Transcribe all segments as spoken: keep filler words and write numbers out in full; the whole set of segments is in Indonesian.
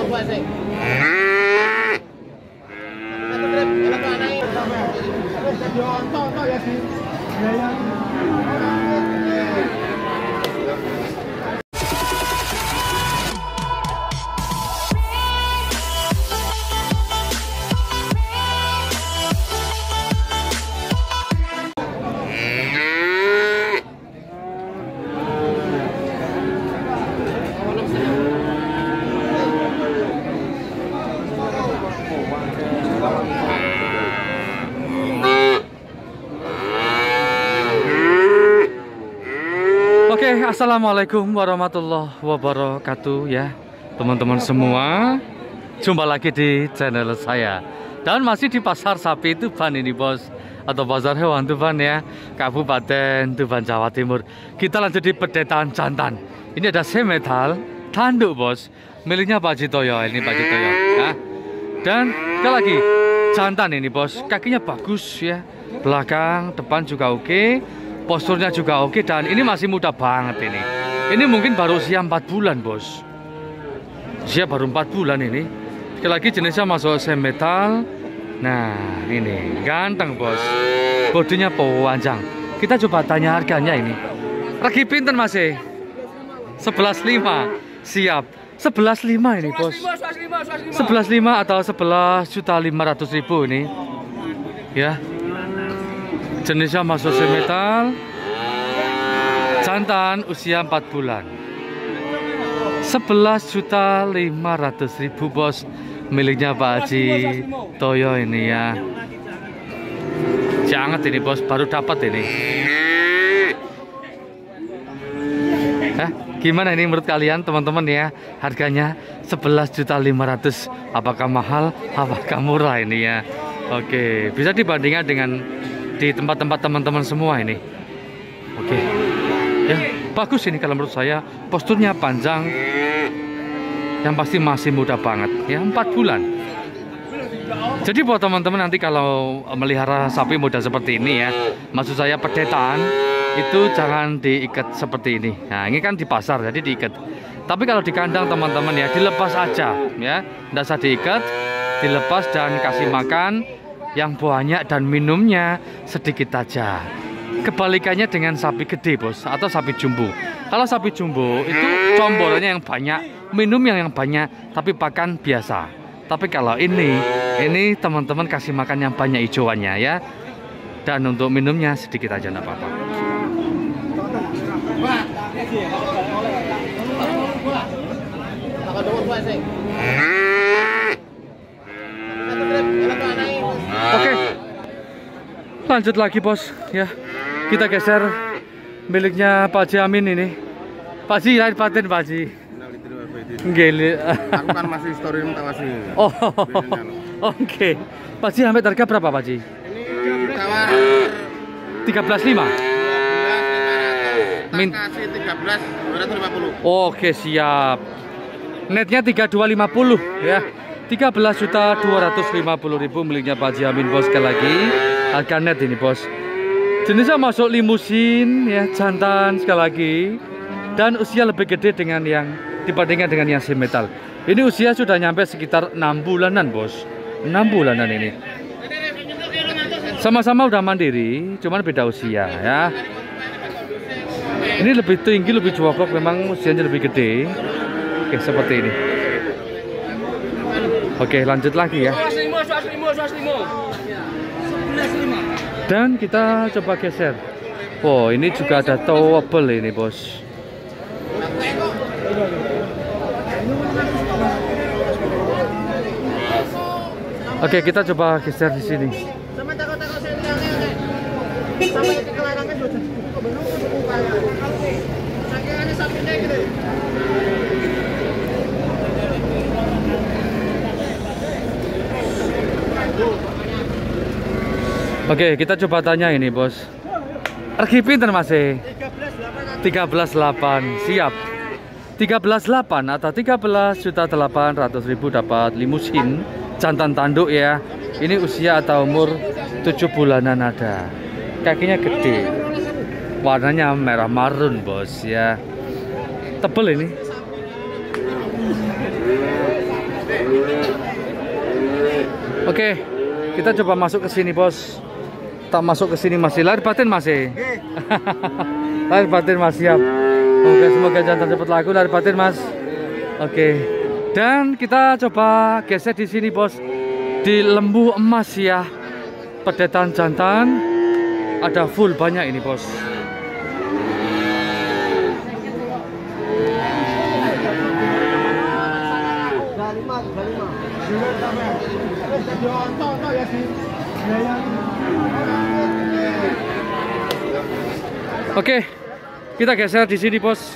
Oke, assalamualaikum warahmatullahi wabarakatuh ya teman-teman semua. Jumpa lagi di channel saya. Dan masih di pasar sapi Tuban ini bos, atau pasar hewan Tuban ya, Kabupaten Tuban Jawa Timur. Kita lanjut di pedetaan jantan. Ini ada semetal tanduk bos, miliknya Pak Jitoyo. Ini Pak Jitoyo ya. Dan sekali lagi jantan ini bos, kakinya bagus ya, belakang depan juga oke, posturnya juga oke, dan ini masih muda banget ini. Ini mungkin baru usia empat bulan bos. Usia baru empat bulan ini. Sekali lagi jenisnya masuk semetal. Nah ini ganteng bos, bodinya panjang. Kita coba tanya harganya ini. Regi pinten masih? sebelas lima. Siap. sebelas lima ini bos. sebelas lima atau sebelas juta lima ratus ribu ini. Ya. Jenisnya masuk semetal. Jantan usia empat bulan. sebelas juta lima ratus ribu bos, miliknya Pak Haji Toyo ini ya. Jangan ini bos, baru dapat ini. Hah? Gimana ini menurut kalian teman-teman ya? Harganya sebelas juta lima ratus. Apakah mahal? Apakah murah ini ya? Oke, bisa dibandingkan dengan di tempat-tempat teman-teman semua ini. Oke. Ya, bagus ini kalau menurut saya, posturnya panjang. Yang pasti masih muda banget ya, empat bulan. Jadi buat teman-teman nanti kalau melihara sapi muda seperti ini ya, maksud saya pedetaan itu jangan diikat seperti ini. Nah ini kan di pasar jadi diikat. Tapi kalau di kandang teman-teman ya, dilepas aja ya, tidak usah diikat, dilepas dan kasih makan yang banyak dan minumnya sedikit aja. Kebalikannya dengan sapi gede bos, atau sapi jumbo. Kalau sapi jumbo itu comborannya yang banyak, minum yang yang banyak, tapi pakan biasa. Tapi kalau ini, ini teman-teman kasih makan yang banyak hijauannya ya. Dan untuk minumnya sedikit aja, enggak apa-apa. Oke, lanjut lagi bos ya. Kita geser miliknya Pak Haji Amin ini. Pak Haji, lahir batin Pak Haji. Gile. Aku kan masih story minta masih. Oh, oke. Okay. Pak Haji sampai harga berapa Pak Haji? Ini tawar tiga belas lima. Min kasih tiga belas dua ratus lima puluh. Oke, siap. Netnya tiga puluh dua lima puluh ya. tiga belas juta dua ratus lima puluh ribu miliknya Pak Haji Amin bos. Sekali lagi harga net ini bos. Jenisnya masuk limusin ya, jantan sekali lagi. Dan usia lebih gede dengan yang dibandingkan dengan yang semetal. Ini usia sudah nyampe sekitar enam bulanan bos. enam bulanan ini. Sama-sama udah mandiri, cuman beda usia ya. Ini lebih tinggi, lebih jongkok, memang usianya lebih gede. Oke, seperti ini. Oke, lanjut lagi ya. Dan kita coba geser. Oh, ini juga ada towable ini bos. Oke, kita coba geser di sini. Oke, kita coba tanya ini bos. Regi pinten masih? tiga belas delapan. Siap. tiga belas delapan atau tiga belas juta delapan ratus ribu dapat limusin jantan tanduk ya. Ini usia atau umur tujuh bulanan ada. Kakinya gede. Warnanya merah marun bos ya. Tebel ini. Oke, kita coba masuk ke sini, Bos. Tak masuk ke sini masih lahir batin masih. Lahir batin Mas, siap. Oke, semoga jantan cepat laku lahir batin Mas. Oke. Dan kita coba geser di sini, Bos. Di lembu emas ya. Pedetan jantan ada full banyak ini, Bos. Oke, kita geser di sini, Bos.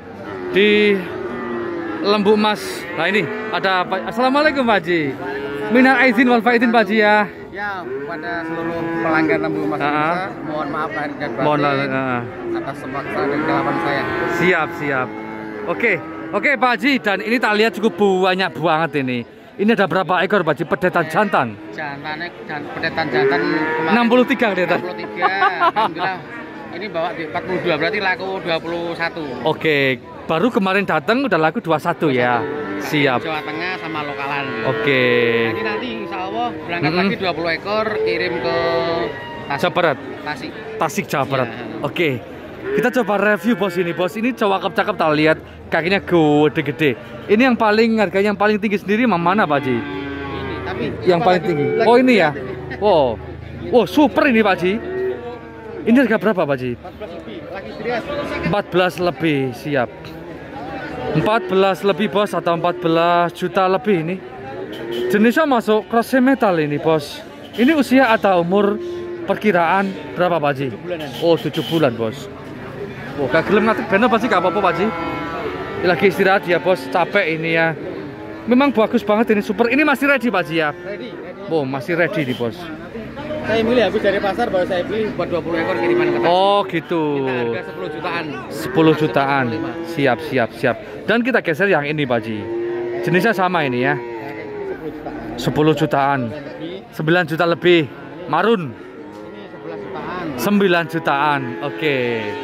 Di lembu emas. Nah, ini ada apa? Assalamualaikum, Pak Haji. Minal aizin wal faizin, Pak Haji ya. Ya, kepada seluruh pelanggan lembu emas Indonesia, mohon maaf lahir dan batin Mohon uh, atas semaksa dan kelapan saya. Siap, siap. Oke, oke Pak Haji. Dan ini tak lihat cukup banyak banget ini. Ini ada berapa ekor, Pak Haji? Pedetan jantan. Jantannya dan pedetan jantan kemarin enam puluh tiga kelihatan. enam puluh tiga. Alhamdulillah. Ini bawa di empat puluh dua, berarti laku dua puluh satu. Oke, baru kemarin datang udah laku dua puluh satu ya. Siap. Jawa Tengah sama lokalan. Oke. Jadi nanti insya Allah berangkat Mm-mm. lagi dua puluh ekor, kirim ke Tasik. Jawa Barat. Tasik. Tasik Jawa Barat. Ya. Oke. Kita coba review, Bos, ini, Bos. Ini cakep-cakep, tak lihat kakinya gede-gede. Ini yang paling harganya yang paling tinggi sendiri mana, Pak Haji? Ini, tapi Yang apa paling lagi- tinggi. lagi Oh, ini ya. lihat ini. Wow. Wow, super ini, Pak Haji. Ini harga berapa, Pak Haji? empat belas lebih, lagi serius. empat belas lebih, siap. empat belas lebih, Bos, atau empat belas juta lebih ini. Jenisnya masuk cross metal ini, Bos. Ini usia atau umur perkiraan berapa, Pak Haji? Oh, tujuh bulan, Bos. Oh, gak gelem ngatik bener pasti gak apa-apa, Pak Haji. Ini lagi istirahat ya, Bos. Capek ini ya. Memang bagus banget ini, super. Ini masih ready, Pak Haji ya? Ready, ready. Oh, masih ready nih, Bos. Saya milih habis dari pasar, baru saya beli buat dua puluh ekor kiriman ke Tasik. Oh, gitu. Kita harga sepuluh jutaan. sepuluh jutaan. sepuluh koma lima. Siap, siap, siap. Dan kita geser yang ini, Pak Haji. Jenisnya sama ini ya. sepuluh jutaan. sepuluh jutaan. Lebih. sembilan juta lebih. Marun. Ini sebelas jutaan. sembilan jutaan. Oke.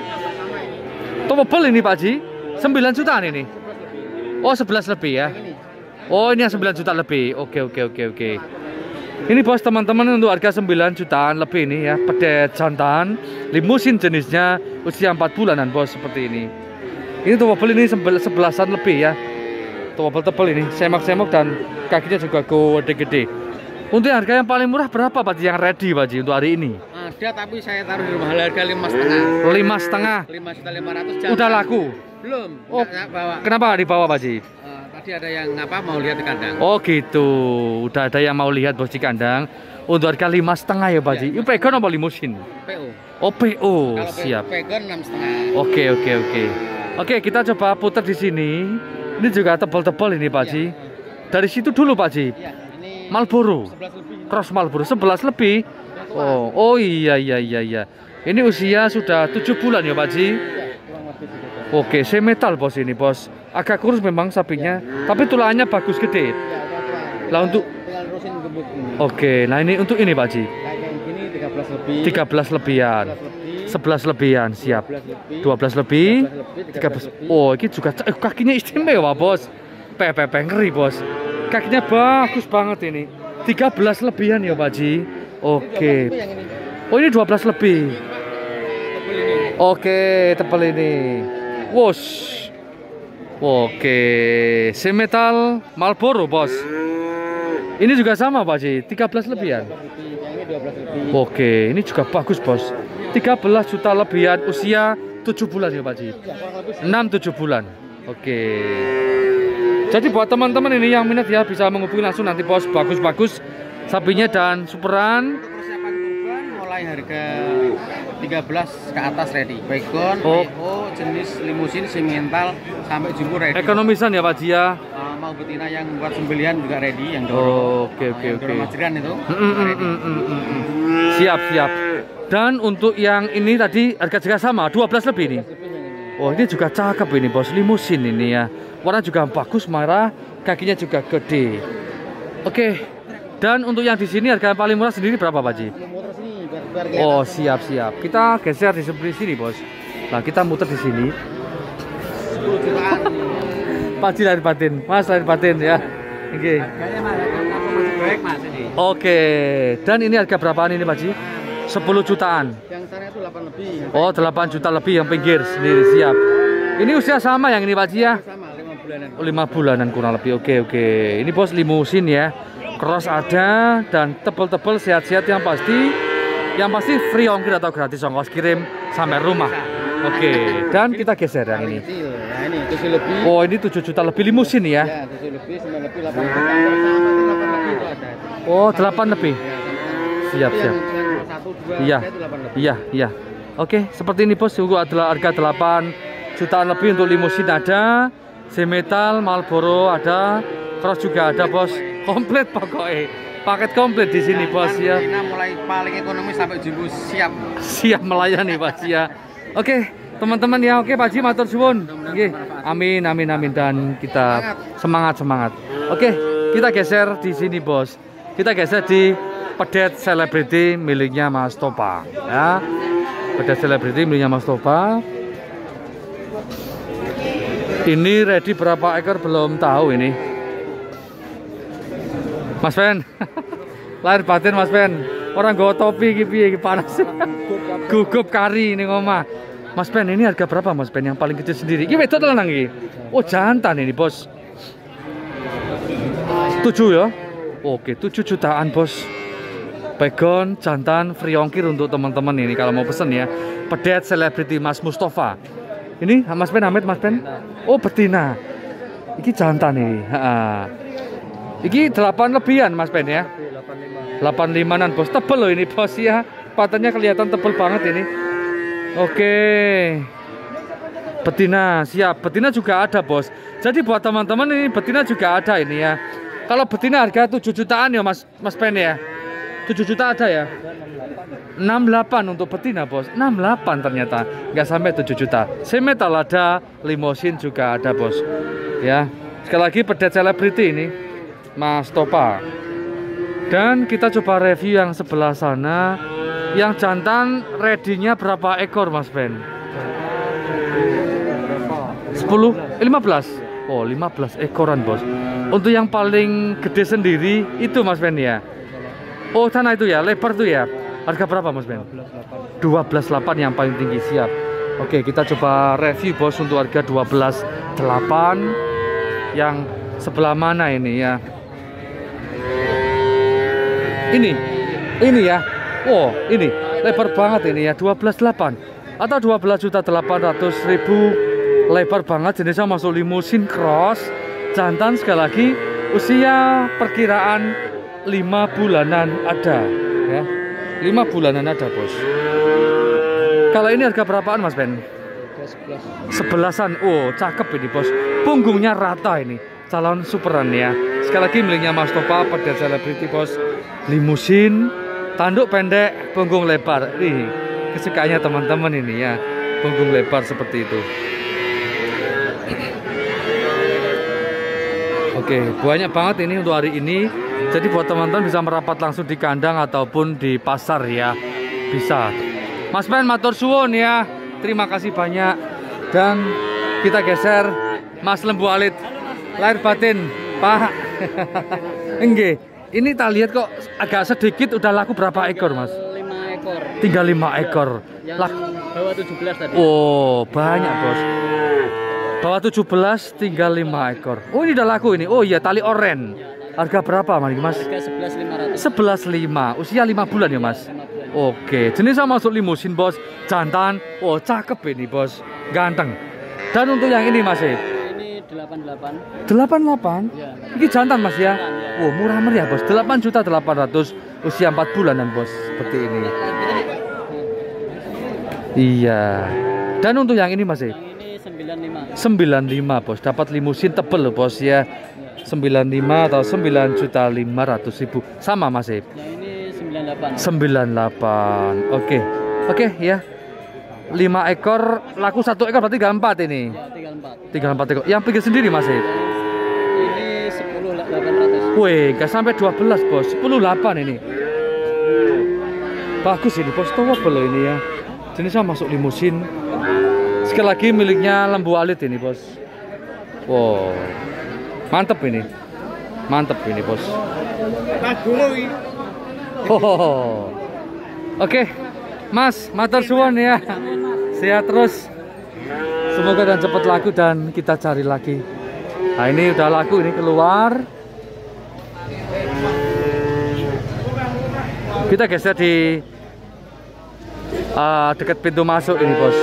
Topel ini, Pak Haji. sembilan jutaan ini. Oh, sebelas lebih ya. Ini. Oh, ini yang sembilan juta lebih. Oke, oke, oke, oke. Ini, Bos, teman-teman, untuk harga sembilan jutaan lebih ini ya. Pedet jantan, limusin jenisnya, usia empat bulanan, Bos, seperti ini. Ini topel ini sebel- sebelasan lebih ya. Topel tebel ini, semak-semak dan kakinya juga gede-gede. Untuk harga yang paling murah berapa, Pak Haji, yang ready, Pak Haji, untuk hari ini? Ada, tapi saya taruh di rumah harga lima setengah. Lima setengah. Lima juta lima ratus. Udah laku. Belum. Oh. Nggak, nggak bawa. Kenapa di bawah, Pak Haji? Eh, tadi ada yang ngapa mau lihat di kandang. Oh gitu, udah ada yang mau lihat, Bos, di kandang. Untuk harga lima setengah ya, Pak Haji. Itu pegon apa limusin? P O. Oh, P O, Kalau siap. pegon enam setengah. Oke, oke, oke. Oke, kita coba putar di sini. Ini juga tebal-tebal ini, Pak Haji. Dari situ dulu, Pak Haji. Ya, ini Marlboro, sebelas lebih. cross Marlboro, sebelas lebih. Oh, oh iya, iya, iya, iya. Ini usia sudah tujuh bulan ya, Pak Haji. Ya, kurang lebih segitu. Oke, semetal, Bos, ini, Bos. Agak kurus memang sapinya, tapi tulangnya bagus gede. Ya, udah tua. Lah, untuk- tinggal terusin gebuk ini. Oke, nah ini untuk ini, Pak Haji. Kayak yang gini tiga belas lebih. tiga belas lebihan. sebelas lebih. sebelas lebihan, siap. dua belas lebih. dua belas lebih. tiga belas lebih. tiga belas. Oh, ini juga eh, kakinya istimewa, Bos. Pepe ngeri, Bos. Kakinya bagus banget ini. tiga belas lebihan ya, Pak Haji. Oke. Itu yang ini. Oh, ini dua belas lebih. Tebel ini. Oke, tebal ini. Wush. Oke, semetal Marlboro, Bos. Ini juga sama, Pak Haji, tiga belas lebihan. Yang ini dua belas lebih. Oke, ini juga bagus, Bos. tiga belas juta lebihan, usia tujuh bulan ya, Pak Haji. Ya, kurang lebih. enam tujuh bulan. Oke. Jadi buat teman-teman ini yang minat ya bisa menghubungi langsung nanti, Bos. Bagus-bagus sapinya dan superan. Untuk persiapan kurban mulai harga tiga belas ke atas ready. Baygon, Oh. P O, jenis limusin, simental sampai jumbo ready. Ekonomisan ya, Pak Haji ya. Uh, mau betina yang buat sembelihan juga ready, yang dorong. Oh, oke, Uh, oke, yang oke. dorong majeran itu Mm, mm, juga mm, ready. mm, mm, mm, mm. Siap, siap. Dan untuk yang ini tadi harga juga sama, dua belas lebih nih. Lebih yang ini. Oh, ini juga cakep ini, Bos. Limusin ini ya. Warna juga bagus, merah, kakinya juga gede. Oke. Dan untuk yang di sini harga yang paling murah sendiri berapa, Pak Haji? Belum muter sini biar biar kelihatan. Oh, siap, siap. Kita geser di sebelah sini, Bos. Nah, kita muter di sini. sepuluh jutaan. Pak Haji lahir batin, Mas lahir batin ya. Oke. Harganya mah harga pasar masih baik mas ini. Oke, dan ini harga berapaan ini Pak Ji? sepuluh jutaan. Yang sana itu delapan lebih. Oh, delapan juta lebih yang pinggir sendiri, siap. Ini usia sama yang ini Pak Ji ya? Sama, lima bulanan. Oh, lima bulanan kurang lebih. Oke, oke. Ini bos limusin ya. Cross ada dan tebel-tebel sehat-sehat yang pasti. Yang pasti free ongkir atau gratis ongkos kirim sampai rumah. Oke, dan kita geser yang ini. Nah, ini tujuh lebih. Oh, ini tujuh juta lebih limusin ya? Ya, tujuh lebih, sembilan lebih, delapan lebih. delapan lebih itu ada. Oh, delapan lebih. Siap, siap. Iya, iya, iya. Oke, seperti ini bos, juga adalah harga delapan jutaan lebih untuk limusin ada, semetal, Marlboro ada, cross juga ada bos, komplit pokoknya, paket komplit di sini bos ya. Mulai paling ekonomis sampai jumbo siap. Siap melayani bos ya. Oke, teman-teman ya, oke Pak Ji, matur suwun. Oke, amin, amin, amin, dan kita semangat, semangat. Oke, kita geser di sini bos. Kita geser di pedet selebriti miliknya Mas Topa ya. Pedet selebriti miliknya Mas Topa. Ini ready berapa ekor belum tahu ini. Mas Pen. Lahir batin Mas Pen. Orang gowo topi iki piye iki panas. Gugup kari ini ngomah. Mas Pen, ini harga berapa Mas Pen yang paling kecil sendiri? Iki wedok lanang iki. Oh, jantan ini, Bos. tujuh ya. Oke, tujuh jutaan, Bos. Pegon, jantan, free ongkir untuk teman-teman ini kalau mau pesen ya. Pedet selebriti Mas Mustafa. Ini Mas Pen, Hamid Mas Pen. Oh, betina. Iki jantan ini. Ha. Iki delapan lebihan Mas Pen ya. delapan limanan bos. Tebel loh ini bos ya. Patenya kelihatan tebel banget ini. Oke. Betina siap. Betina juga ada bos. Jadi buat teman-teman ini betina juga ada ini ya. Kalau betina harga tujuh jutaan ya Mas Mas Pen ya. tujuh juta ada ya. enam puluh delapan untuk betina bos. enam puluh delapan ternyata. Nggak sampai tujuh juta. Semetal ada, limosin juga ada bos. Ya. Sekali lagi pedet selebriti ini Mas Topa. Dan kita coba review yang sebelah sana. Yang jantan ready-nya berapa ekor Mas Ben? sepuluh? Eh, lima belas? Oh, lima belas ekoran bos. Untuk yang paling gede sendiri itu Mas Ben ya? Oh, sana itu ya, lebar tuh ya. Harga berapa Mas Ben? dua belas delapan yang paling tinggi, siap. Oke, kita coba review bos untuk harga dua belas delapan. Yang sebelah mana ini ya? Ini, ini ya. Wow, ini lebar banget ini ya, dua belas delapan atau dua belas juta delapan ratus ribu. Lebar banget, jenisnya masuk limusin cross. Jantan sekali lagi, usia perkiraan lima bulanan ada ya. lima bulanan ada bos. Kalau ini harga berapaan Mas Ben? Sebelasan. Oh, cakep ini bos. Punggungnya rata ini. Calon superan ya. Sekali lagi miliknya Mas Topa, pedet selebriti bos. Limusin, tanduk pendek, punggung lebar. Nih, kesukaannya teman-teman ini ya. Punggung lebar seperti itu. Oke, banyak banget ini untuk hari ini. Jadi buat teman-teman bisa merapat langsung di kandang ataupun di pasar ya. Bisa. Mas Ben, matur suwun ya. Terima kasih banyak. Dan kita geser Mas Lembu Alit. Lahir batin, Pak. Enggak. Ini kita lihat kok agak sedikit, udah laku berapa ekor Mas? lima ekor. Tinggal lima ekor. Yang Lak bawa tujuh belas tadi. Oh, banyak bos. Bawa tujuh belas, tinggal lima ekor. Oh, ini udah laku ini. Oh iya, tali oren. Harga berapa Mas? Harga sebelas lima ratus. sebelas lima. Usia lima bulan ya Mas? Oke, jenisnya masuk limusin bos. Jantan. Oh, cakep ini bos. Ganteng. Dan untuk yang ini Mas? Ini delapan puluh delapan. delapan puluh delapan? Ya. Ini jantan Mas ya? Oh, murah meriah bos. delapan juta delapan ratus, usia empat bulanan bos. Seperti ini. Iya. Dan untuk yang ini Mas? Yang ini sembilan puluh lima. sembilan puluh lima bos. Dapat limusin tebel loh bos ya. sembilan puluh lima atau sembilan juta lima ratus ribu. Sama Mas? Yang ini sembilan puluh delapan. sembilan puluh delapan. Oke. Oke ya. lima ekor, laku satu ekor berarti tinggal empat ini. Ya, tinggal empat. Tinggal empat ekor. Yang pinggir sendiri Mas? Ini sepuluh delapan ratus. Wih, nggak sampai dua belas bos, sepuluh delapan ini. Bagus ini bos, towable loh ini ya. Jenisnya masuk limusin. Sekali lagi miliknya Lembu Alit ini bos. Wow, mantep ini. Mantep ini bos. Oh. Oh. Oke, Mas, matur suwun ya. Sehat terus. Semoga dan cepat laku dan kita cari lagi. Nah ini udah laku, ini keluar. Kita geser di uh, dekat pintu masuk ini bos.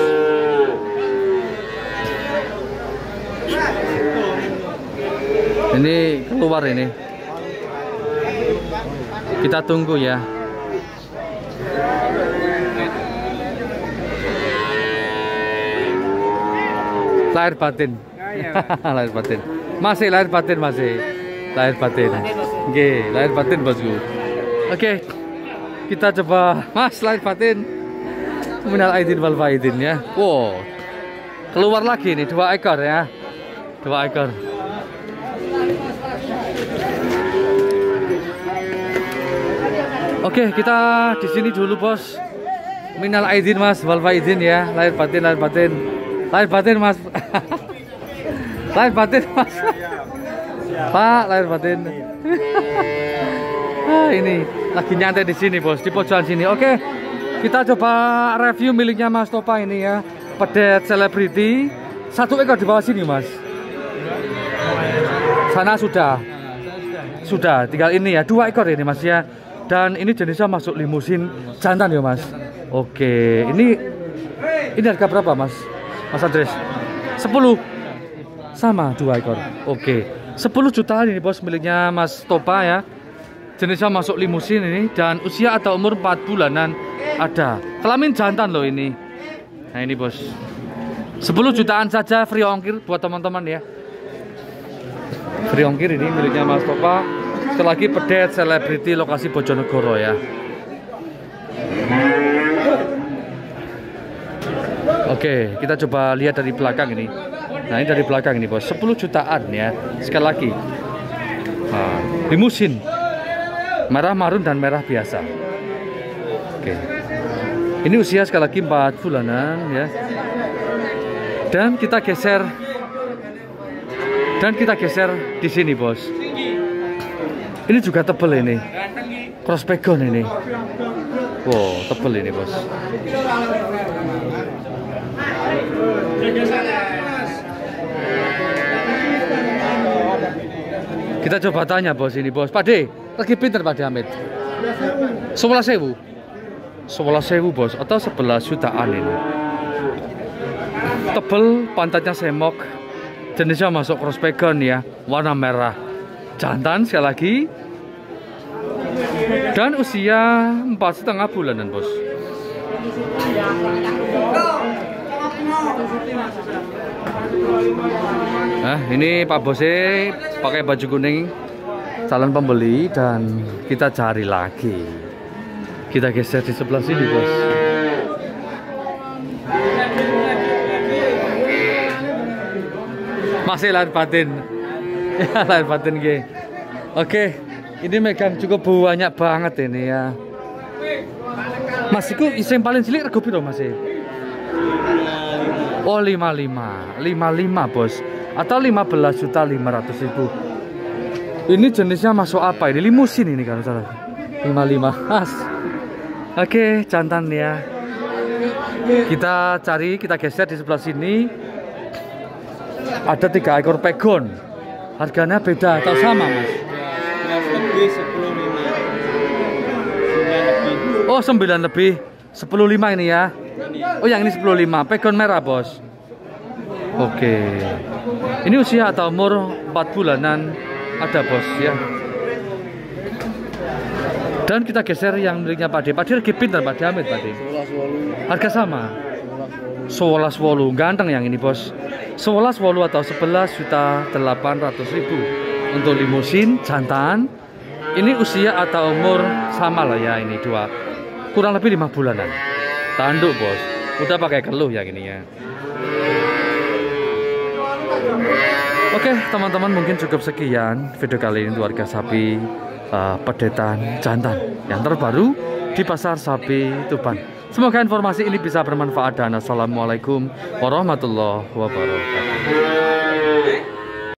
Ini keluar ini. Kita tunggu ya. Lahir batin. Lahir batin. Masih lahir batin masih. Lahir batin. Oke, lahir batin bosku. Oke. Kita coba Mas lahir batin. Minal aidin wal faidin ya. Wow. Keluar lagi nih dua ekor ya. Dua ekor. Oke, kita di sini dulu bos. Minal aidin Mas wal faidin ya. Lahir batin, lahir batin. Lahir batin Mas. Lahir batin Mas. Pak, lahir batin. Ah, ini lagi nyantai di sini bos, di pojokan sini. Oke, kita coba review miliknya Mas Topa ini ya. Pedet selebriti. Satu ekor di bawah sini Mas. Sana sudah. Sudah, tinggal ini ya. Dua ekor ini Mas ya. Dan ini jenisnya masuk limusin jantan ya Mas. Oke, ini ini harga berapa Mas? Mas Andres? sepuluh. Sama dua ekor. Oke. sepuluh jutaan ini bos miliknya Mas Topa ya. Jenisnya masuk limusin ini dan usia atau umur empat bulanan ada. Kelamin jantan loh ini. Nah, ini bos. sepuluh jutaan saja free ongkir buat teman-teman ya. Free ongkir ini miliknya Mas Topa. Sekali lagi pedet selebriti lokasi Bojonegoro ya. Oke, kita coba lihat dari belakang ini. Nah, ini dari belakang ini bos, sepuluh jutaan ya. Sekali lagi nah, limusin merah marun dan merah biasa. Oke, ini usia sekali lagi empat bulanan ya. Dan kita geser dan kita geser di sini bos. Ini juga tebel ini, cross pegon ini. Wow, tebel ini bos. Kita coba tanya bos ini bos. Pak De, lagi pinter Pak De Hamid. Sebelas sewu, sebelas sewu bos, atau sebelas jutaan ini. Tebel, pantatnya semok, jenisnya masuk cross pegon ya, warna merah. Jantan sekali lagi. Dan usia empat setengah bulanan bos. Nah, ini Pak Bose pakai baju kuning, calon pembeli dan kita cari lagi. Kita geser di sebelah sini, bos. Masih lahir batin. Ya, lahir batin G. Oke, ini megang cukup banyak banget ini ya. Mas, itu yang paling cilik rego piro Mas? Oh, lima puluh lima. lima puluh lima, bos. Atau lima belas juta lima ratus ribu. Ini jenisnya masuk apa ini? Limusin ini kan salah. lima puluh lima. Mas. Oke, jantan ya. Kita cari, kita geser di sebelah sini. Ada tiga ekor pegon. Harganya beda atau sama, Mas? Lebih sepuluh lima. Oh, sembilan lebih. sepuluh lima ini ya. Oh, yang ini sepuluh lima. Pegon merah, bos. Oke. Ini usia atau umur empat bulanan ada, bos ya. Dan kita geser yang miliknya Pak De. Pak De lagi pintar, Pak De Hamid, Pak De. Harga sama. sebelas wolu. Ganteng yang ini, bos. sebelas wolu atau sebelas juta delapan ratus ribu. Untuk limusin jantan. Ini usia atau umur sama lah ya, ini dua. Kurang lebih lima bulanan. Tanduk, bos. Udah pakai keluh yang ini ya. Oke, teman-teman, mungkin cukup sekian video kali ini untuk harga sapi uh, pedetan jantan yang terbaru di Pasar Sapi Tuban. Semoga informasi ini bisa bermanfaat dan assalamualaikum warahmatullahi wabarakatuh.